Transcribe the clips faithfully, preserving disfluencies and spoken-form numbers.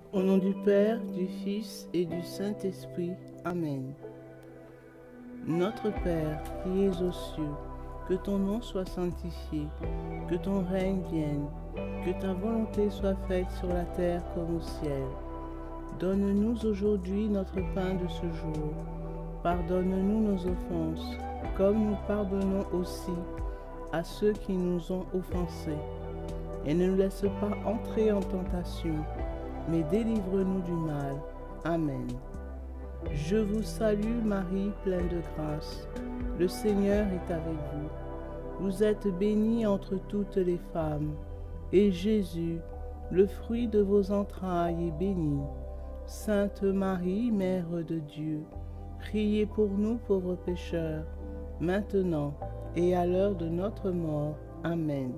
Au nom du Père, du Fils et du Saint-Esprit. Amen. Notre Père qui es aux cieux, que ton nom soit sanctifié, que ton règne vienne, que ta volonté soit faite sur la terre comme au ciel. Donne-nous aujourd'hui notre pain de ce jour. Pardonne-nous nos offenses, comme nous pardonnons aussi à ceux qui nous ont offensés. Et ne nous laisse pas entrer en tentation, mais délivre-nous du mal. Amen. Je vous salue Marie, pleine de grâce. Le Seigneur est avec vous. Vous êtes bénie entre toutes les femmes, et Jésus, le fruit de vos entrailles, est béni. Sainte Marie, Mère de Dieu, priez pour nous pauvres pécheurs, maintenant et à l'heure de notre mort. Amen.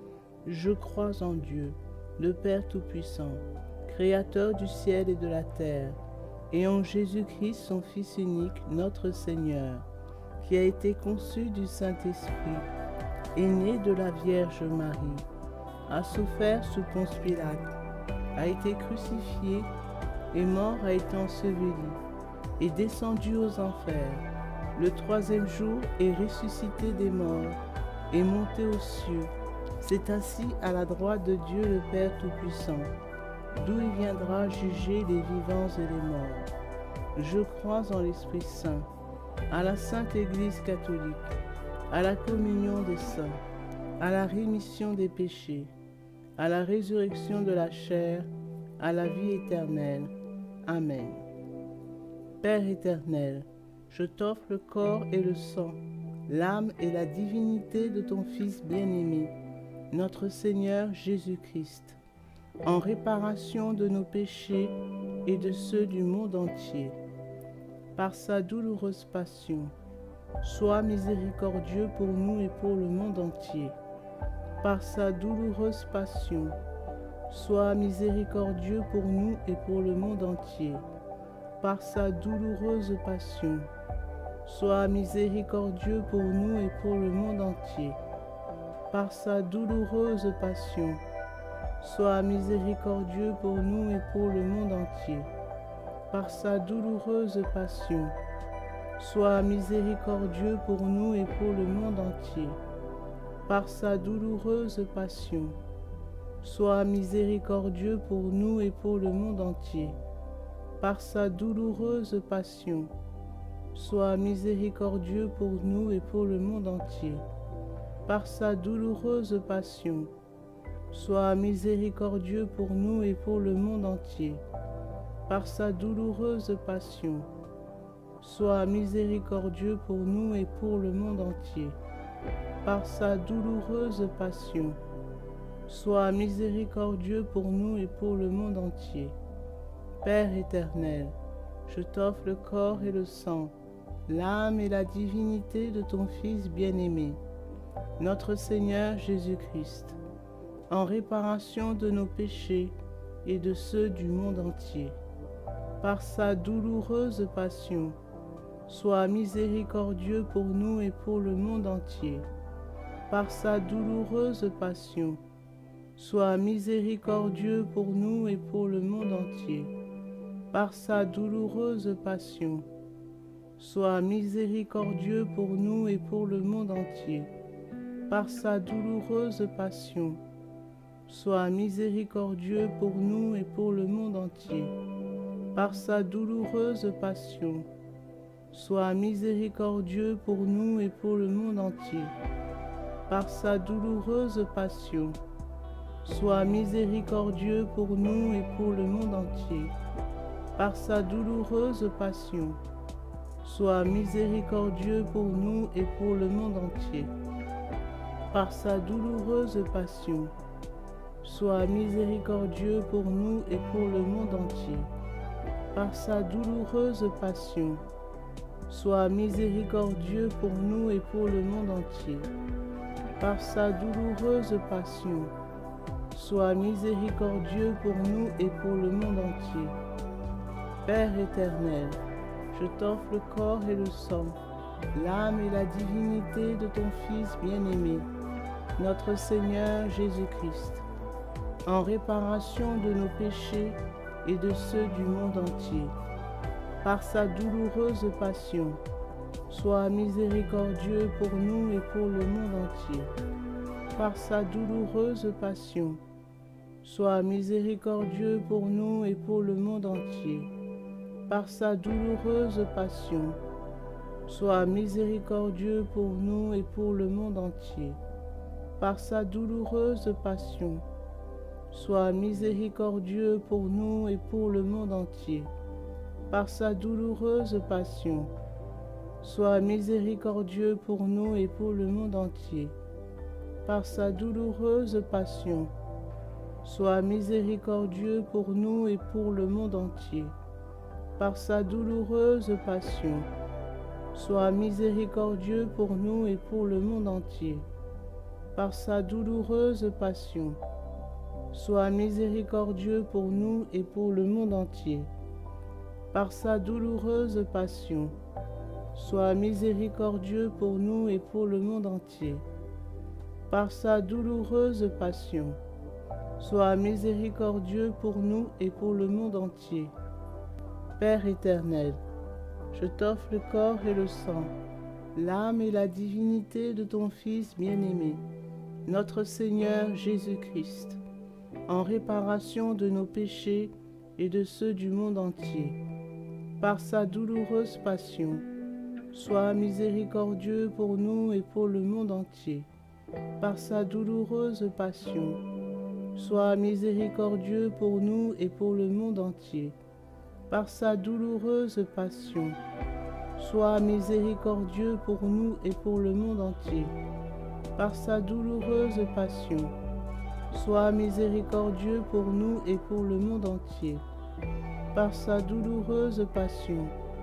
Je crois en Dieu, le Père Tout-Puissant, Créateur du ciel et de la terre, et en Jésus-Christ, son Fils unique, notre Seigneur, qui a été conçu du Saint-Esprit, est né de la Vierge Marie, a souffert sous Ponce Pilate, a été crucifié, est mort, a été enseveli, est descendu aux enfers. Le troisième jour est ressuscité des morts, est monté aux cieux, s'est assis à la droite de Dieu le Père Tout-Puissant, d'où il viendra juger les vivants et les morts. Je crois en l'Esprit Saint, à la Sainte Église catholique, à la communion des saints, à la rémission des péchés, à la résurrection de la chair, à la vie éternelle. Amen. Père éternel, je t'offre le corps et le sang, l'âme et la divinité de ton Fils bien-aimé, notre Seigneur Jésus-Christ, en réparation de nos péchés et de ceux du monde entier. Par sa douloureuse passion, sois miséricordieux pour nous et pour le monde entier. Par sa douloureuse passion, sois miséricordieux pour nous et pour le monde entier. Par sa douloureuse passion, sois miséricordieux pour nous et pour le monde entier. Par sa douloureuse passion, sois miséricordieux pour nous et pour le monde entier. Par sa douloureuse passion, sois miséricordieux pour nous et pour le monde entier. Par sa douloureuse passion, sois miséricordieux pour nous et pour le monde entier. Par sa douloureuse passion, sois miséricordieux pour nous et pour le monde entier. Par sa douloureuse passion, sois miséricordieux pour nous et pour le monde entier. Par sa douloureuse passion, sois miséricordieux pour nous et pour le monde entier. Par sa douloureuse passion, sois miséricordieux pour nous et pour le monde entier. Père éternel, je t'offre le corps et le sang, l'âme et la divinité de ton Fils bien-aimé, notre Seigneur Jésus-Christ, en réparation de nos péchés et de ceux du monde entier. Par sa douloureuse passion, sois miséricordieux pour nous et pour le monde entier. Par sa douloureuse passion, sois miséricordieux pour nous et pour le monde entier. Par sa douloureuse passion, sois miséricordieux pour nous et pour le monde entier. Par sa douloureuse passion, sois miséricordieux pour nous et pour le monde entier. Par sa douloureuse passion, sois miséricordieux pour nous et pour le monde entier. Par sa douloureuse passion, sois miséricordieux pour nous et pour le monde entier. Par sa douloureuse passion, sois miséricordieux pour nous et pour le monde entier. Par sa douloureuse passion, sois miséricordieux pour nous et pour le monde entier. Par sa douloureuse passion, sois miséricordieux pour nous et pour le monde entier. Par sa douloureuse passion, sois miséricordieux pour nous et pour le monde entier. Père éternel, je t'offre le corps et le sang, l'âme et la divinité de ton Fils bien-aimé, notre Seigneur Jésus-Christ, en réparation de nos péchés et de ceux du monde entier. Par sa douloureuse passion, sois miséricordieux pour nous et pour le monde entier. Par sa douloureuse passion, sois miséricordieux pour nous et pour le monde entier. Par sa douloureuse passion, sois miséricordieux pour nous et pour le monde entier. Par sa douloureuse passion, sois miséricordieux pour nous et pour le monde entier. Par sa douloureuse passion, sois miséricordieux pour nous et pour le monde entier. Par sa douloureuse passion, sois miséricordieux pour nous et pour le monde entier. Par sa douloureuse passion, sois miséricordieux pour nous et pour le monde entier. Par sa douloureuse passion, sois miséricordieux pour nous et pour le monde entier. Par sa douloureuse passion, sois miséricordieux pour nous et pour le monde entier. Par sa douloureuse passion, sois miséricordieux pour nous et pour le monde entier. Père éternel, je t'offre le corps et le sang, l'âme et la divinité de ton Fils bien-aimé, notre Seigneur Jésus-Christ, en réparation de nos péchés et de ceux du monde entier. Par sa douloureuse passion, sois miséricordieux pour nous et pour le monde entier. Par sa douloureuse passion, sois miséricordieux pour nous et pour le monde entier. Par sa douloureuse passion, sois miséricordieux pour nous et pour le monde entier. Par sa douloureuse passion, sois miséricordieux pour nous et pour le monde entier. Par sa douloureuse passion,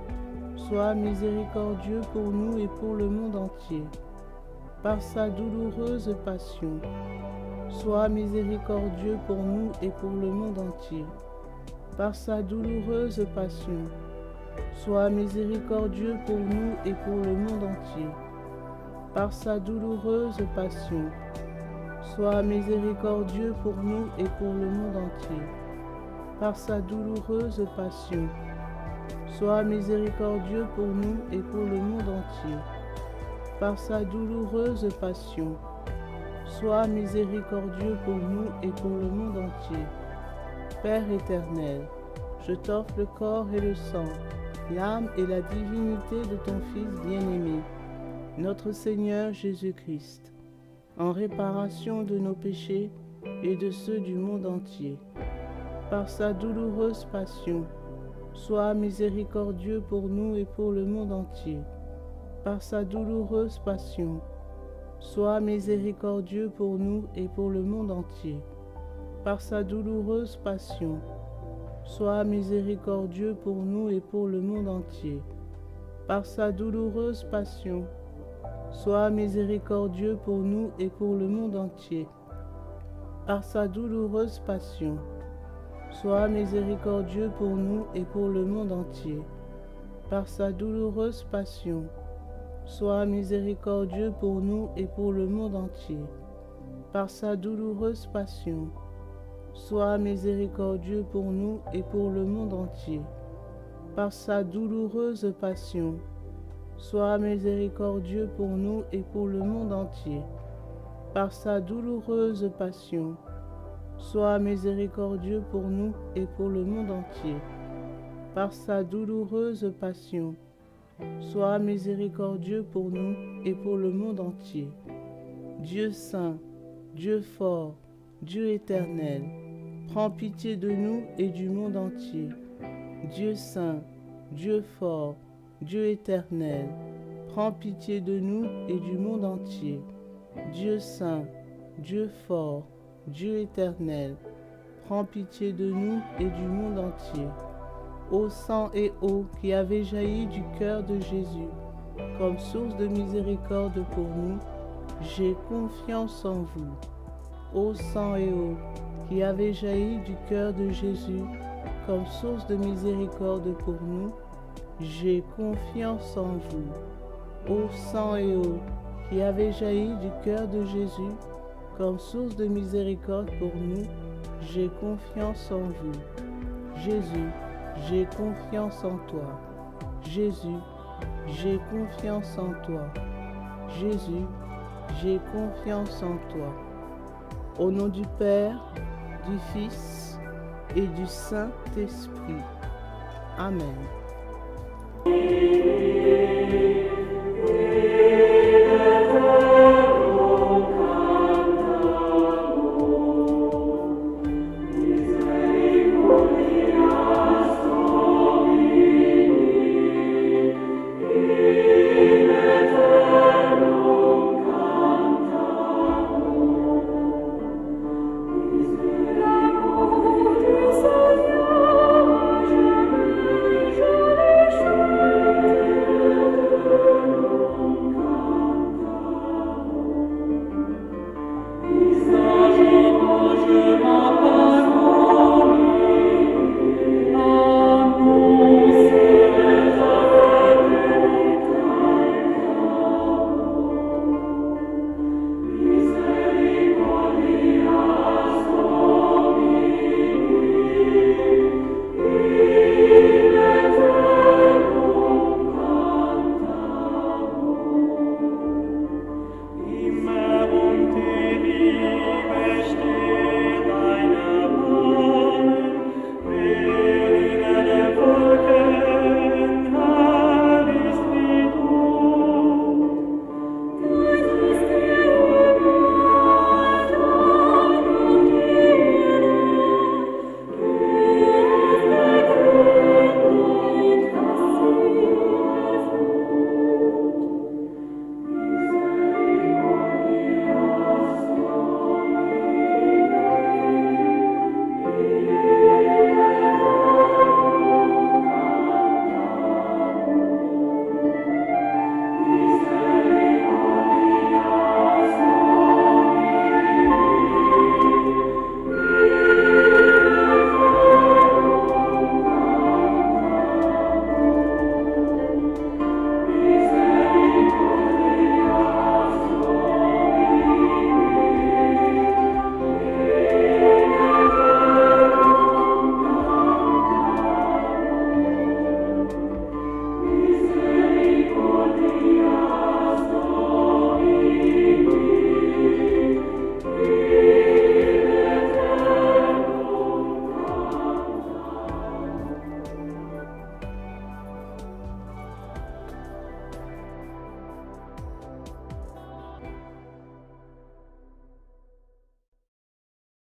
sois miséricordieux pour nous et pour le monde entier. Par sa douloureuse passion, sois miséricordieux pour nous et pour le monde entier. Par sa douloureuse passion, sois miséricordieux pour nous et pour le monde entier. Par sa douloureuse passion, sois miséricordieux pour nous et pour le monde entier. Par sa douloureuse passion, sois miséricordieux pour nous et pour le monde entier. Par sa douloureuse passion, sois miséricordieux pour nous et pour le monde entier. Père éternel, je t'offre le corps et le sang, l'âme et la divinité de ton Fils bien-aimé, notre Seigneur Jésus-Christ, en réparation de nos péchés et de ceux du monde entier. Par sa douloureuse passion, sois miséricordieux pour nous et pour le monde entier. Par sa douloureuse passion, sois miséricordieux pour nous et pour le monde entier. Par sa douloureuse passion, sois miséricordieux pour nous et pour le monde entier. Par sa douloureuse passion, sois miséricordieux pour nous et pour le monde entier. Par sa douloureuse passion, sois miséricordieux pour nous et pour le monde entier. Par sa douloureuse passion, sois miséricordieux pour nous et pour le monde entier. Par sa douloureuse passion, sois miséricordieux pour nous et pour le monde entier. Par sa douloureuse passion, sois miséricordieux pour nous et pour le monde entier. Par sa douloureuse passion, sois miséricordieux pour nous et pour le monde entier. Par sa douloureuse passion, sois miséricordieux pour nous et pour le monde entier. Dieu saint, Dieu fort, Dieu éternel, prends pitié de nous et du monde entier. Dieu saint, Dieu fort, Dieu éternel, prends pitié de nous et du monde entier. Dieu saint, Dieu fort, Dieu éternel, prends pitié de nous et du monde entier. Ô sang et eau qui avez jailli du cœur de Jésus, comme source de miséricorde pour nous, j'ai confiance en vous. Ô sang et eau qui avez jailli du cœur de Jésus, comme source de miséricorde pour nous, j'ai confiance en vous. Ô sang et eau qui avez jailli du cœur de Jésus, comme source de miséricorde pour nous, j'ai confiance en vous. Jésus, j'ai confiance en toi. Jésus, j'ai confiance en toi. Jésus, j'ai confiance en toi. Au nom du Père, du Fils et du Saint-Esprit. Amen.